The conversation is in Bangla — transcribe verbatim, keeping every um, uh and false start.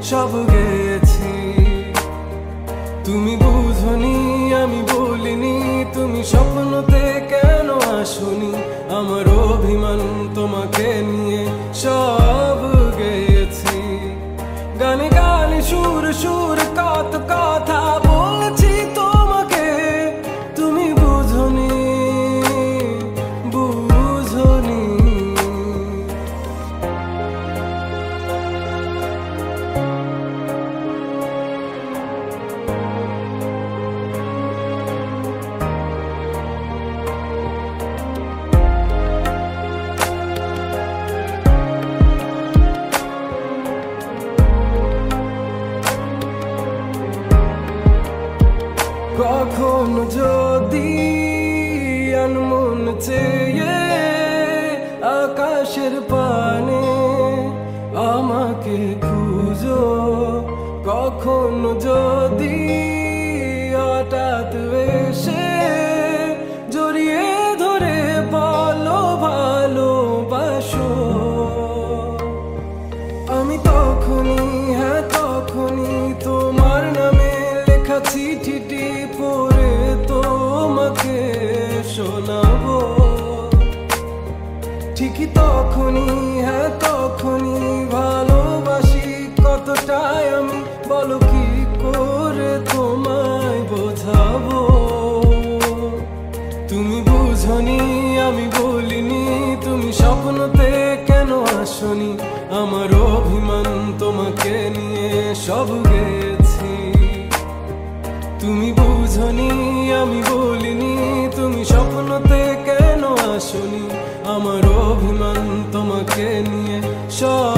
সব গেয়েছি। তুমি বুঝনি আমি বলিনি, তুমি স্বপ্নতে কেন আসনি, আমার অভিমান তোমাকে নিয়ে সব গেয়েছি। গানে গানে সুর সুর কত কথা বলছি তোমাকে, তুমি বুঝনি বুঝনি। কখনো যদি আনমন চেয়ে আকাশের পানে আমাকে খুঁজো, কখনো যদি হঠাৎ এসে জড়িয়ে ধরে বলো ভালোবাসো, আমি তখনই হ্যাঁ তখনই তোমার নামে লেখা চিঠিটি পড়ে তোমাকে শোনাবো। ঠিকই তখনই হ্যাঁ তখনই ভালোবাসি কতটাই আমি, বলো কি করে তোমায় বোঝাবো। তুমি বুঝনি আমি বলিনি, তুমি স্বপ্নতে কেন আসনি, আমার অভিমান তোমাকে নিয়ে সব গেছি। তুমি বুঝনি আমি বলিনি, তুমি স্বপ্নতে কেন আসনি, আমার অভিমান তোমাকে নিয়ে সব